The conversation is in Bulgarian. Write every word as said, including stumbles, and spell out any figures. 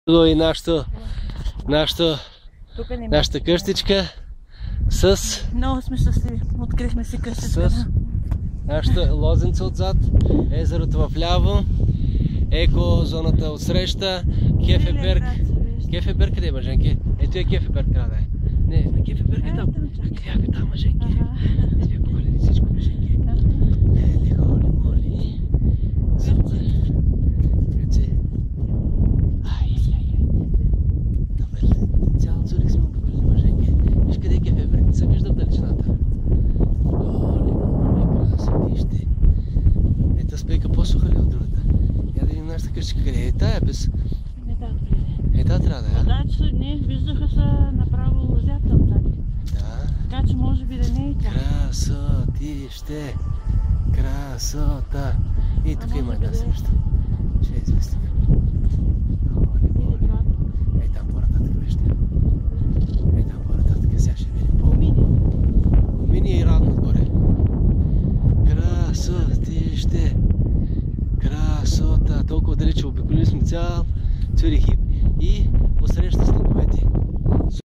И нашата, нашата, нашата къщичка с... Много сме щастливи. Открихме си къщичка. С нашата лозенца отзад, езерото в ляво, еко зоната отсреща, Кефеберг. Кефеберг къде е, мъженки? Ето е Кефеберг, трябва да е. Не, на Кефеберг е там. Как е там, мъженки? Сте погледни всичко, мъженки. Ели, холи, моли. Супер. Гърци. Ай, ай, ай. Добре, цял Цюрих сме обиколили, мъженки. Виж къде е Кефеберг, не се вижда в далечината. Оли, моли, красотище. Ето спейка по-суха ли от другата? Я да видим нашата къщичка къде е. Тая без... Е, та трябва да е, а? Да, че не, виждаха са направо лозята там тази. Да. Така че може би да не е тя. Красотище! Красота! И тук има една среща. Ще я измислим. Холи, моли. Ей там по-нататък вижте. Ей там по-нататък, сега ще видим по... Мини. Мини и радно отгоре. Красотище! Красота! Толкова далече обиколили сме цял Цюрих и посреща снеговете.